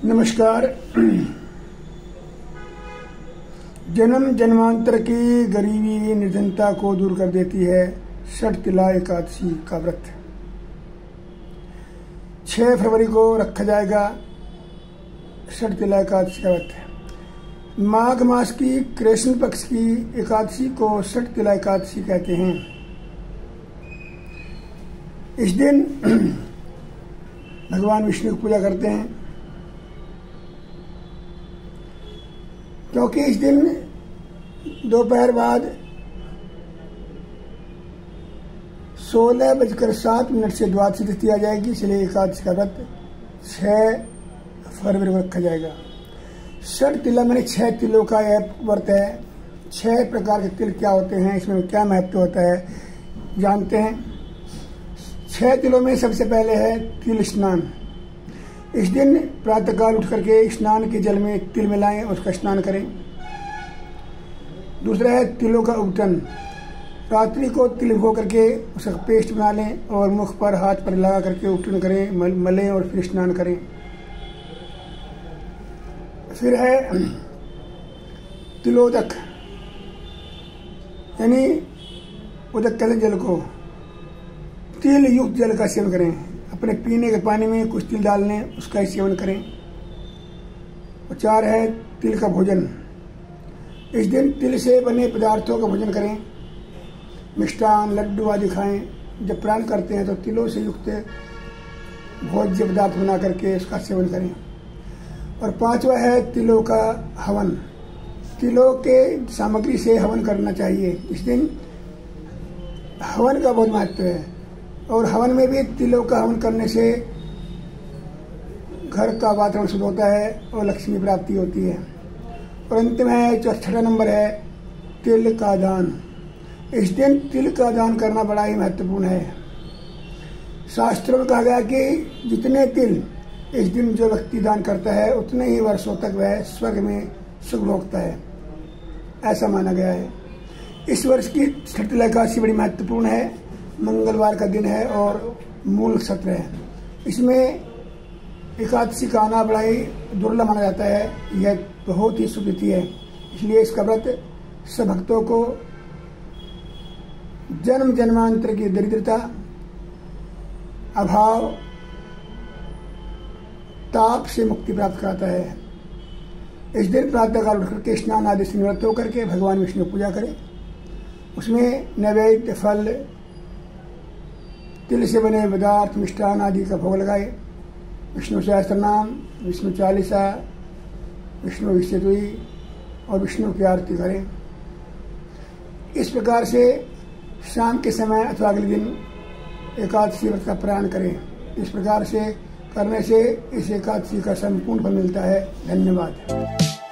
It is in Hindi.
नमस्कार। जन्म जन्मांतर की गरीबी निर्धनता को दूर कर देती है षटतिला एकादशी का व्रत। 6 फरवरी को रखा जाएगा षटतिला एकादशी का व्रत। माघ मास की कृष्ण पक्ष की एकादशी को षटतिला एकादशी कहते हैं। इस दिन भगवान विष्णु की पूजा करते हैं, क्योंकि इस दिन दोपहर बाद 16:07 से द्वादशी तिथि आ जाएगी, इसलिए एकादशी का व्रत 6 फरवरी को रखा जाएगा। षटतिला मैंने 6 तिलों का यह व्रत है। 6 प्रकार के तिल क्या होते हैं, इसमें क्या महत्व होता है, जानते हैं। 6 तिलों में सबसे पहले है तिल स्नान। इस दिन प्रातःकाल उठ करके स्नान के जल में तिल मिलाएं और उसका स्नान करें। दूसरा है तिलों का उबटन। रात्रि को तिल भिगो करके उसका पेस्ट बना लें और मुख पर हाथ पर लगा करके उबटन करें, मलें और फिर स्नान करें। फिर है तिलोदक, यानी उदक कहते जल को, तिल युक्त जल का सेवन करें। अपने पीने के पानी में कुछ तिल डाल लें, उसका ही सेवन करें। और 4 है तिल का भोजन। इस दिन तिल से बने पदार्थों का भोजन करें। मिष्ठान, लड्डू आदि खाएं। जब प्राण करते हैं तो तिलों से युक्त भोज्य पदार्थ बना करके उसका सेवन करें। और 5वां है तिलों का हवन। तिलों के सामग्री से हवन करना चाहिए। इस दिन हवन का बहुत महत्व है, और हवन में भी तिलों का हवन करने से घर का वातावरण शुद्ध होता है और लक्ष्मी प्राप्ति होती है। और अंतिम है, जो 6वां नंबर है, तिल का दान। इस दिन तिल का दान करना बड़ा ही महत्वपूर्ण है। शास्त्रों में कहा गया कि जितने तिल इस दिन जो व्यक्ति दान करता है उतने ही वर्षों तक वह स्वर्ग में सुख भोगता है, ऐसा माना गया है। इस वर्ष की षटतिला एकादशी बड़ी महत्वपूर्ण है। मंगलवार का दिन है और मूल सत्र है। इसमें एकादशी का आना बड़ा ही दुर्लभ माना जाता है। यह बहुत ही शुभ तिथि है, इसलिए इसका व्रत सब भक्तों को जन्म जन्मांतर की दरिद्रता, अभाव, ताप से मुक्ति प्राप्त कराता है। इस दिन प्रातःकाल उठ करके स्नान आदि से निवृत्त होकर के भगवान विष्णु की पूजा करें। उसमें नैवेद्य, फल, तिल से बने पदार्थ, मिष्ठान आदि का भोग लगाए। विष्णु सहस्त्रनाम, विष्णु चालीसा, विष्णु विस्तुति और विष्णु की आरती करें। इस प्रकार से शाम के समय अथवा अगले दिन एकादशी व्रत का पारण करें। इस प्रकार से करने से इस एकादशी का संपूर्ण फल मिलता है। धन्यवाद।